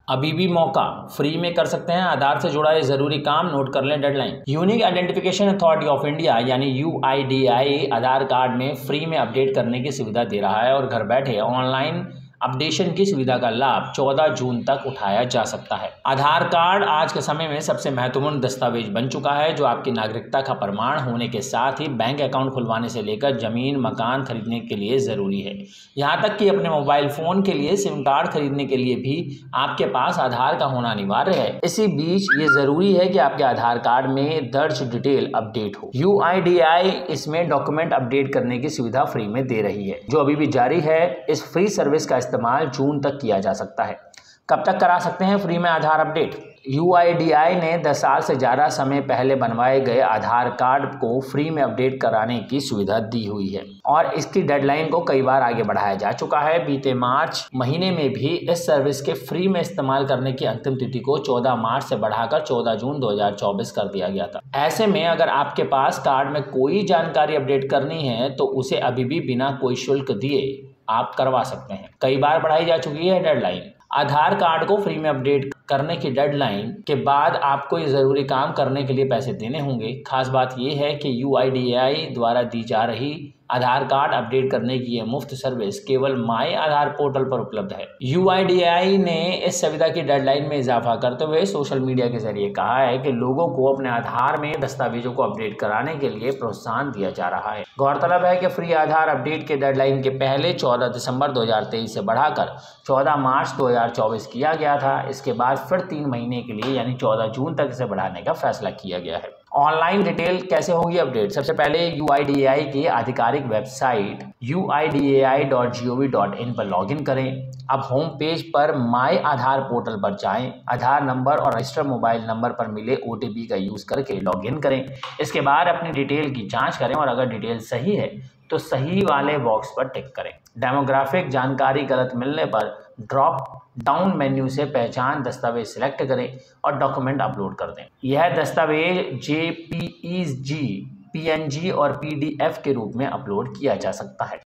अभी भी मौका, फ्री में कर सकते हैं आधार से जुड़ा ये जरूरी काम, नोट कर लें deadline. Unique identification authority of India यानी UIDAI आधार कार्ड में फ्री में अपडेट करने की सुविधा दे रहा है और घर बैठे ऑनलाइन अपडेशन की सुविधा का लाभ 14 जून तक उठाया जा सकता है। आधार कार्ड आज के समय में सबसे महत्वपूर्ण दस्तावेज बन चुका है जो आपकी नागरिकता का प्रमाण होने के साथ ही बैंक अकाउंट खुलवाने से लेकर जमीन मकान खरीदने के लिए जरूरी है। यहाँ तक कि अपने मोबाइल फोन के लिए सिम कार्ड खरीदने के लिए भी आपके पास आधार का होना अनिवार्य है। इसी बीच ये जरूरी है कि आपके आधार कार्ड में दर्ज डिटेल अपडेट हो। UIDAI इसमें डॉक्यूमेंट अपडेट करने की सुविधा फ्री में दे रही है जो अभी भी जारी है। इस फ्री सर्विस का इस्तेमाल जून तक किया जा सकता है। कब तक करा सकते हैं फ्री में आधार अपडेट? UIDAI ने 10 साल से ज़्यादा समय पहले बनवाए गए आधार कार्ड को फ्री में अपडेट कराने की सुविधा दी हुई है और इसकी डेडलाइन को कई बार आगे बढ़ाया जा चुका है। बीते मार्च महीने में भी इस सर्विस के फ्री में इस्तेमाल करने की अंतिम तिथि को 14 मार्च से बढ़ाकर 14 जून 2024 कर दिया गया था। ऐसे में अगर आपके पास कार्ड में कोई जानकारी अपडेट करनी है तो उसे अभी भी बिना कोई शुल्क दिए आप करवा सकते हैं। कई बार बढ़ाई जा चुकी है डेडलाइन। आधार कार्ड को फ्री में अपडेट करने की डेडलाइन के बाद आपको ये ज़रूरी काम करने के लिए पैसे देने होंगे। खास बात यह है कि UIDAI द्वारा दी जा रही आधार कार्ड अपडेट करने की यह मुफ्त सर्विस केवल माई आधार पोर्टल पर उपलब्ध है। UIDAI ने इस सुविधा की डेडलाइन में इजाफा करते हुए सोशल मीडिया के जरिए कहा है कि लोगों को अपने आधार में दस्तावेजों को अपडेट कराने के लिए प्रोत्साहन दिया जा रहा है। गौरतलब है कि फ्री आधार अपडेट के डेडलाइन के पहले 14 दिसंबर 2023 से बढ़ाकर 14 मार्च 2024 किया गया था। इसके बाद फिर 3 महीने के लिए यानी 14 जून तक इसे बढ़ाने का फैसला किया गया है। ऑनलाइन डिटेल कैसे होगी अपडेट? सबसे पहले UIDAI की आधिकारिक वेबसाइट uidai.gov.in पर लॉगिन करें। अब होम पेज पर माई आधार पोर्टल पर जाएं। आधार नंबर और रजिस्टर्ड मोबाइल नंबर पर मिले OTP का यूज़ करके लॉगिन करें। इसके बाद अपनी डिटेल की जांच करें और अगर डिटेल सही है तो सही वाले बॉक्स पर टिक करें। डेमोग्राफिक जानकारी गलत मिलने पर ड्रॉप डाउन मेन्यू से पहचान दस्तावेज सिलेक्ट करें और डॉक्यूमेंट अपलोड कर दें। यह दस्तावेज JPEG, PNG और PDF के रूप में अपलोड किया जा सकता है।